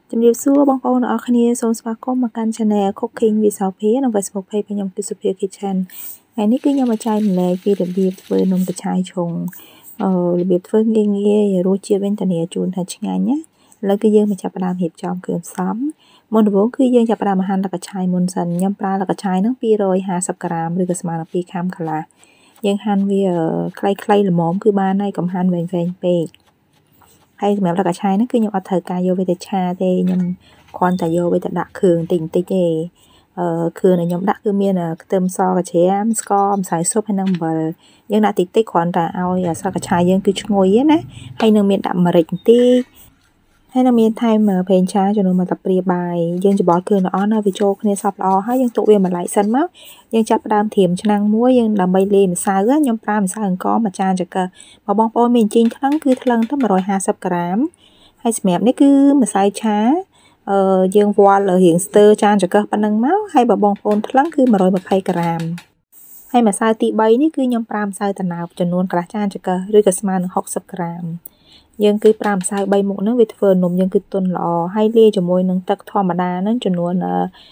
ជំរាបសួរបងប្អូនទាំងអស់គ្នាសូមស្វាគមន៍មកកាន់ Channel Cooking with Sophie និង Facebook Page របស់ខ្ញុំគឺ Sophie Kitchen ថ្ងៃនេះគឺខ្ញុំមកចែករំលែកពីរបៀបធ្វើនំកញ្ឆាយឆុងរបៀបធ្វើងាយៗរសជាតិវិញធានាជូនថាឆ្ងាញ់ណាឥឡូវគឺយើងមកចាប់ផ្ដើមរៀបចំគ្រឿងផ្សំមុនដំបូងគឺយើងចាប់ផ្ដើមហាន់ល្កញ្ឆាយមុនសិនខ្ញុំប្រើល្កញ្ឆាយហ្នឹង250ក្រាមឬក៏ស្មើនឹង2ខាំកន្លះយើងហាន់វាខ្លីៗល្មមគឺបានហើយកុំហាន់វែងពេកហើយសម្រាប់ល្កញ្ឆាយហ្នឹងគឺខ្ញុំអត់ត្រូវការយកវាទៅឆាទេខ្ញុំគ្រាន់តែយកវាទៅដាក់គ្រឿងបន្តិចទេគ្រឿងដែលខ្ញុំដាក់គឺមានខ្ទឹមសកាជ្រាមស្ករម្សៅស៊ុបហើយនិងអំបិលយើងដាក់តិចគ្រាន់តែឲ្យស្លឹកកញ្ឆាយយើងគឺឈ្ងុយណាហើយនឹងមានដាក់ម្រេចបន្តិចហើយនឹងមានថែមប្រេងឆាចំនួន1 តាព្រាបាយយើងច្របល់គ្រឿងទាំងអស់ណាវាចូលគ្នាសព្វល្អហើយយើងទុកវាមួយឡែកសិនមកយើងចាប់ផ្ដើមត្រៀមឆ្នាំងមួយយើងដើម្បីលាយម្សៅខ្ញុំប្រើម្សៅអង្ករមួយចានចង្កឹះបងប្អូនមានជីងថ្លឹងគឺថ្លឹងទៅ150ក្រាមហើយសម្រាប់នេះគឺម្សៅឆាយើងវាល់រៀងស្ទើចានចង្កឹះប៉ុណ្ណឹងមកហើយបើបងប្អូនថ្លឹងគឺ120ក្រាមហើយម្សៅទី3នេះគឺខ្ញុំប្រើម្សៅត្នោតចំនួនកន្លះចានចង្កឹះឬក៏ស្មើនឹង60ក្រាមយើងគឺប្រើម្សៅ3មុខហ្នឹងវាធ្វើនំយើងគឺទន់ល្អហើយលាយជាមួយនឹងទឹកធម្មតាហ្នឹងចំនួន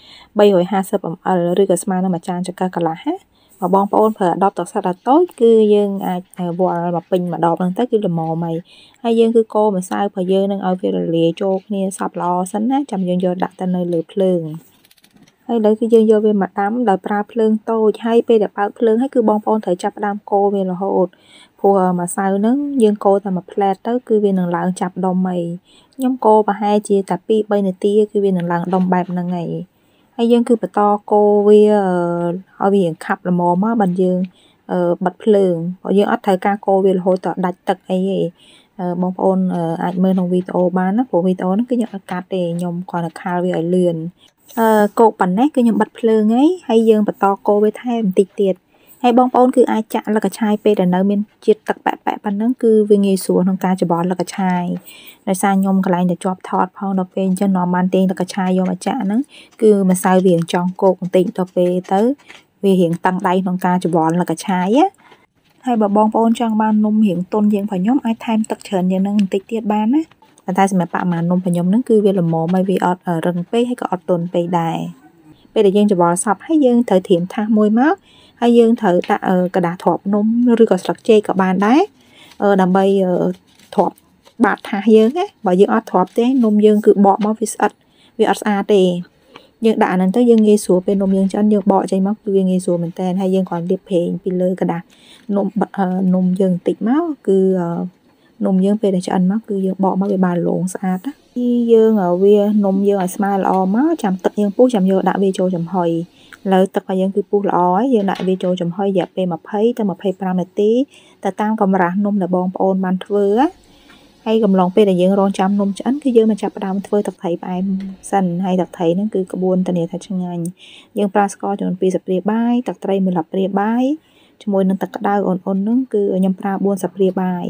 350 ml ឬក៏ស្មើនឹង1ចានចង្កឹះកន្លះណាបើបងប្អូនប្រើ10ទឹកសុទ្ធដល់តូចគឺយើងអាចវាល់មកពេញមួយដបហ្នឹងទៅគឺល្មមហើយយើងគឺកូរម្សៅរបស់យើងនឹងឲ្យវារលាយចូលគ្នាសព្វល្អសិនណាចាំយើងយកដាក់ទៅនៅលើភ្លើងហើយឥឡូវគឺយើងយកវាមកដាំដោយប្រើភ្លើងតូចហើយពេលដែលបើកភ្លើងហើយគឺបងប្អូនត្រូវចាប់ផ្ដើមកូរវារហូតព្រោះម្សៅហ្នឹងយើងកូរតែមួយផ្លែតទៅគឺវានឹងឡើងចាប់ដុំខ្ញុំកូរប្រហែលជាតែ2-3នាទីគឺវានឹងឡើងដុំបែបហ្នឹងហើយយើងគឺបន្តកូរវាឲ្យវាខាប់ល្មមមកបានយើងបិទភ្លើងព្រោះយើងអត់ត្រូវការកូរវារហូតដល់ដាច់ទឹកអីទេបងប្អូនអាចមើលក្នុងវីដេអូបានណាព្រោះវីដេអូហ្នឹងគឺខ្ញុំអត់កាត់ទេខ្ញុំគ្រាន់តែខាលវាឲ្យលឿនកូរប៉ុណ្ណេះគឺខ្ញុំបិទភ្លើងហើយយើងបន្តកូរវាថែមបន្តិចទៀតហើយបងប្អូនគឺអាចចាក់ល្កញ្ឆាយពេលដែលនៅមានជាតិទឹកប៉ែកប៉ុណ្ណឹងគឺវាងាយស្រួលក្នុងការច្របល់ល្កញ្ឆាយដោយសារខ្ញុំកន្លែងតែជាប់ថតផងដល់ពេលអញ្ចឹងនាំបានទាញល្កញ្ឆាយយកមកចាក់ហ្នឹងគឺម្សៅវាចង់គោកបន្តិចដល់ពេលទៅវារៀងតឹងដៃក្នុងការច្របល់ល្កញ្ឆាយហើយបើបងប្អូនចង់បាននំរៀងទន់ជាងរបស់ខ្ញុំអាចថែមទឹកច្រើនជាងហ្នឹងបន្តិចទៀតបានណាប៉ុន្តែសម្រាប់បរិមាណនំរបស់ខ្ញុំហ្នឹងគឺវាល្មមហើយវាអត់រឹងពេកហើយក៏អត់ទន់ពេកដែរពេលដែលយើងច្របល់សពហើយយើងត្រូវត្រៀមថាសមួយមកហើយយើងត្រូវដាក់กระดาษធ្រាប់នំឬក៏ស្លឹកចេកក៏បានដែរដើម្បីធ្រាប់បាតថាសយើងណាបើយើងអត់ធ្រាប់ទេនំយើងគឺបកមកវាស្អិតវាអត់ស្អាតទេយើងដាក់អាហ្នឹងទៅយើងងាយស្រួលពេលនំយើងឆ្អិនយើងបកចេញមកគឺវាងាយស្រួលមែនតើហើយយើងគ្រាន់លាបប្រេងពីលើกระดาษនំយើងបន្តិចមកគឺនំយើងពេលដែលឆ្អិនមកគឺយើងបកមកវាបានលោងស្អាតណាយើងវានំយើងឲ្យស្មើល្អមកចាំទឹកយើងពុះចាំយកដាក់វាចូលចំហុយឥឡូវទឹករបស់យើងគឺពុះល្អហើយយើងដាក់វាចូលចំហុយរយៈពេល20ទៅ25នាទីទៅតាមកម្រាស់នំដែលបងប្អូនបានធ្វើហើយកំឡុងពេលដែលយើងរងចាំនំឆ្អិនគឺយើងនឹងចាប់ផ្ដើមធ្វើទឹកត្រីផ្អែមសិនហើយទឹកត្រីហ្នឹងគឺក្បួនធានាថាឆ្ងាញ់យើងប្រើស្ករចំនួន2ស្លាបព្រាបាយទឹកត្រី1ស្លាបព្រាបាយជាមួយនឹងទឹកក្តៅអ៊ុនៗហ្នឹងគឺខ្ញុំប្រើ4ស្លាបព្រាបាយ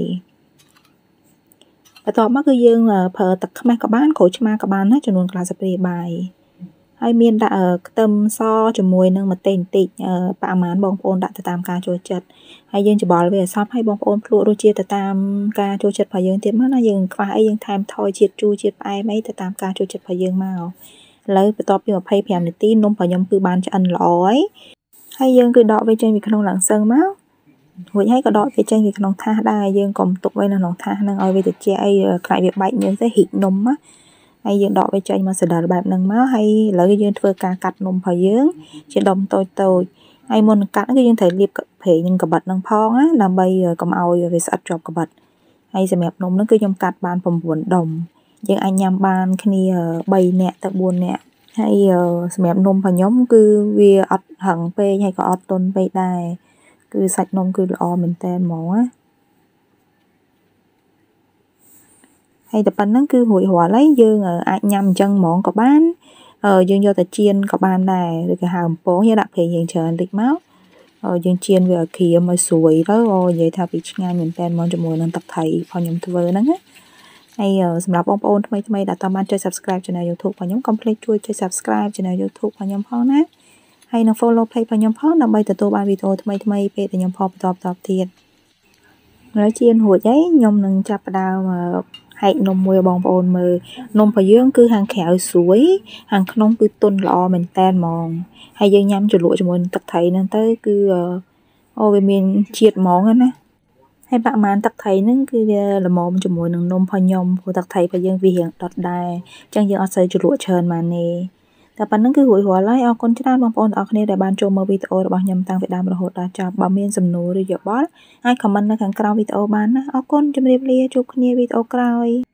បន្ទាប់មកគឺយើងប្រើទឹកខ្មេះក៏បានក្រូចឆ្មាក៏បានណាចំនួនកន្លះស្លាបព្រាបាយហើយមានដាក់ខ្ទឹមសជាមួយនឹងម្ទេសបន្តិចបរិមាណបងប្អូនដាក់ទៅតាមការចូលចិត្តហើយយើងច្របល់វាឲ្យសព្វហើយបងប្អូនភ្លក្សរសជាតិទៅតាមការចូលចិត្តរបស់យើងទៀតមកណាយើងខ្វះអីយើងថែមថយជាតិជូរជាតិផ្អែមអីទៅតាមការចូលចិត្តរបស់យើងមកឥឡូវបន្ទាប់ពី25នាទីនំរបស់ខ្ញុំគឺបានឆ្អិនល្អហើយយើងគឺដកវាចេញពីក្នុងឡាំងសឹងមករួចហើយក៏ដកវាចេញពីក្នុងថាសដែរយើងកុំទុកវានៅក្នុងថាសហ្នឹងឲ្យវាត្រជាក់អីខ្លាចវាបែកញើសទៅរីកនំណាហើយយើងដកវាចេញមកស្ដើបែបហ្នឹងមកហើយឥឡូវយើងធ្វើការកាត់នំរបស់យើងជាដុំតូចហើយមុននឹងកាត់គឺយើងត្រូវលាបប្រេងនឹងកាបិតនឹងផងណាដើម្បីកុំឲ្យវាស្អិតជាប់កាបិតហើយសម្រាប់នំហ្នឹងគឺខ្ញុំកាត់បាន9ដុំយើងអាចញ៉ាំបានគ្នា3នាក់ទៅ4នាក់ហើយសម្រាប់នំរបស់ខ្ញុំគឺវាអត់ហឹងពេកហើយក៏អត់ទន់ពេកដែរគឺសាច់នំគឺល្អមែនតើហ្មងណាហើយតែប៉ុណ្្នឹងគឺរួចរាល់ហើយយើងអាចញ៉ាំអញ្ចឹងហ្មងក៏បានយើងយកទៅចៀនក៏បានដែរឬក៏ហៅអំពងយើងដាក់ប្រេងយើងច្រើនបន្តិចមកយើងចៀនវាឲ្យក្រៀមឲ្យស្រួយទៅនិយាយថាវាឆ្ងាញ់មែនតើហ្មងជាមួយនឹងទឹកត្រីរបស់ខ្ញុំធ្វើហ្នឹងណាហើយសម្រាប់បងប្អូនថ្មីដែលតាមបានចុច Subscribe Channel YouTube របស់ខ្ញុំកុំភ្លេចជួយចុច Subscribe Channel YouTube របស់ខ្ញុំផងណាហើយនឹង Follow Page របស់ខ្ញុំផងដើម្បីទទួលបានវីដេអូថ្មីពេលដែលខ្ញុំផលបន្តទៀតឥឡូវចៀនរួចហើយខ្ញុំនឹងចាប់ផ្ដើមហហែកនំមួយបងប្អូនមើលនំរបស់យើងគឺខាងក្រៅស្រួយខាងក្នុងគឺទន់ល្អមែនតែនហ្មងហើយយើងញ៉ាំជ្រលក់ជាមួយនឹងទឹកត្រីហ្នឹងទៅគឺអូវាមានជាតិហ្មងណាហើយប្រហែលទឹកត្រីហ្នឹងគឺវាល្មមជាមួយនឹងនំរបស់ខ្ញុំព្រោះទឹកត្រីរបស់យើងវារៀងដុតដែរអញ្ចឹងយើងអត់សូវជ្រលក់ច្រើនបានទេតែប៉ុណ្្នឹងគឺរួចរាល់ហើយអរគុណច្រើនបងប្អូនទាំងអស់គ្នាដែលបានចូលមើលវីដេអូរបស់ខ្ញុំតាំងពីដើមរហូតដល់ចប់បើមានសំណួរឬយោបល់អាច comment នៅខាងក្រោមវីដេអូបានណាអរគុណជម្រាបលាជួបគ្នាវីដេអូក្រោយ